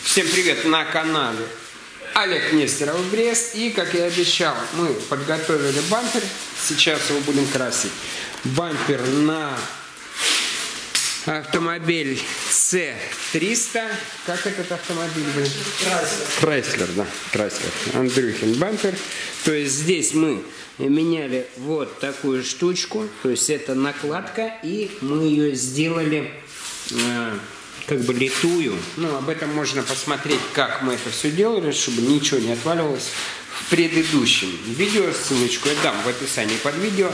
Всем привет на канале Олег Нестеров, Брест. И, как я обещал, мы подготовили бампер. Сейчас его будем красить. Бампер на автомобиль C300. Как этот автомобиль? Крайслер, да. Крайслер. Андрюхин бампер. То есть здесь мы меняли вот такую штучку. То есть это накладка. И мы ее сделали как бы литую. Ну, об этом можно посмотреть, как мы это все делали, чтобы ничего не отваливалось в предыдущем видео. Ссылочку я дам в описании под видео.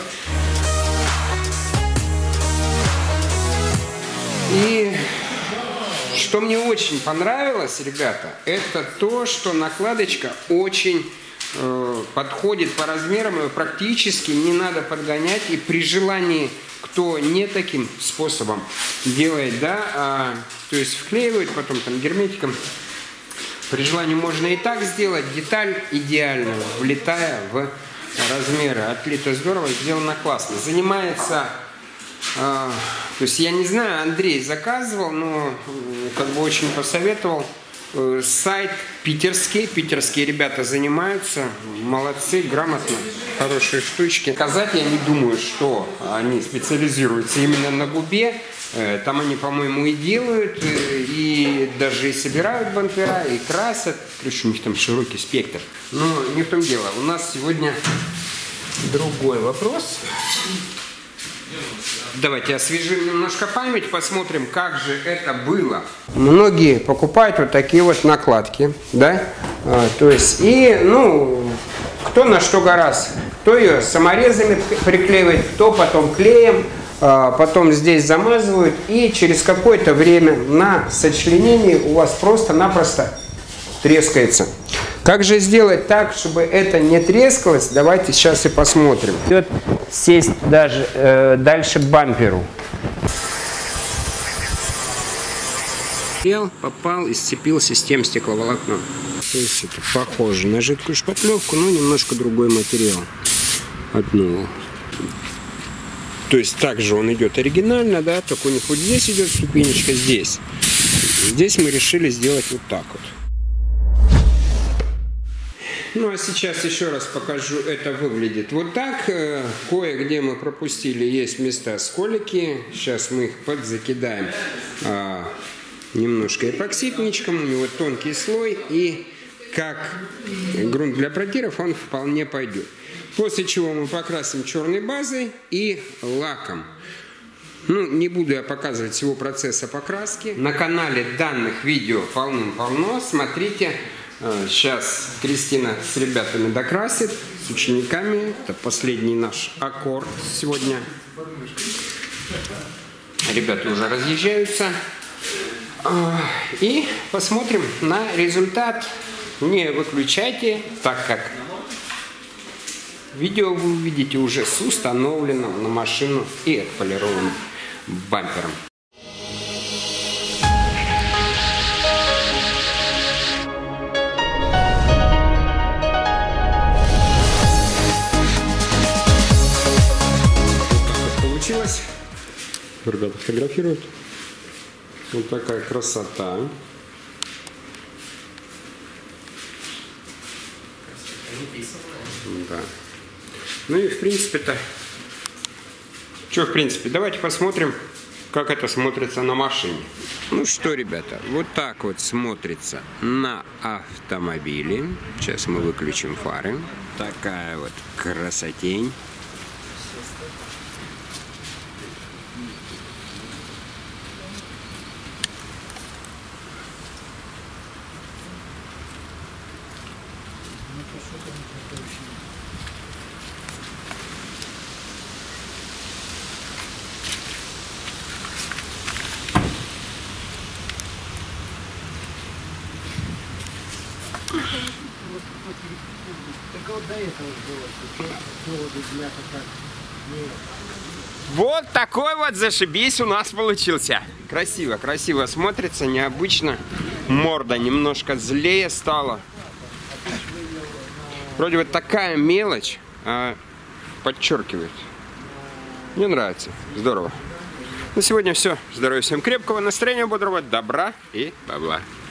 И что мне очень понравилось, ребята, это то, что накладочка очень подходит по размерам, и практически не надо подгонять. И при желании, кто не таким способом делает, да, то есть вклеивает потом там герметиком, при желании можно и так сделать. Деталь идеально влетая в размеры. Отлито здорово, сделано классно. Занимается, то есть я не знаю, Андрей заказывал, но как бы очень посоветовал. Сайт питерский, питерские ребята занимаются, молодцы, грамотно, хорошие штучки. Сказать я не думаю, что они специализируются именно на губе. Там они, по-моему, и делают, и даже и собирают бампера, и красят. Короче, у них там широкий спектр. Но не в том дело. У нас сегодня другой вопрос. Давайте освежим немножко память, посмотрим, как же это было. Многие покупают вот такие вот накладки, да, то есть, и, ну, кто на что гораздо. Кто ее саморезами приклеивает, кто потом клеем, потом здесь замазывают, и через какое-то время на сочленении у вас просто-напросто трескается. Как же сделать так, чтобы это не трескалось? Давайте сейчас и посмотрим. Идет сесть даже дальше к бамперу. Попал и сцепился с тем стекловолокном. То есть это похоже на жидкую шпатлевку, но немножко другой материал от нового. То есть также он идет оригинально, да, только у них вот здесь идет ступенечка, здесь. Здесь мы решили сделать вот так вот. Ну а сейчас еще раз покажу, это выглядит вот так. Кое-где мы пропустили, есть места сколики. Сейчас мы их подзакидаем немножко эпоксидничком. У него тонкий слой, и как грунт для протиров он вполне пойдет. После чего мы покрасим черной базой и лаком. Ну, не буду я показывать всего процесса покраски. На канале данных видео полным-полно. Смотрите. Сейчас Кристина с ребятами докрасит, с учениками. Это последний наш аккорд сегодня. Ребята уже разъезжаются. И посмотрим на результат. Не выключайте, так как видео вы увидите уже с установленным на машину и отполированным бампером. Ребята фотографируют. Вот такая красота. Да. Ну и в принципе-то... Что в принципе? Давайте посмотрим, как это смотрится на машине. Ну что, ребята, вот так вот смотрится на автомобиле. Сейчас мы выключим фары. Такая вот красотень. Вот такой вот зашибись у нас получился. Красиво, красиво смотрится, необычно. Морда немножко злее стала. Вроде вот такая мелочь подчеркивает. Мне нравится, здорово. На сегодня все. Здоровья всем, крепкого настроения, бодрого, добра и бабла.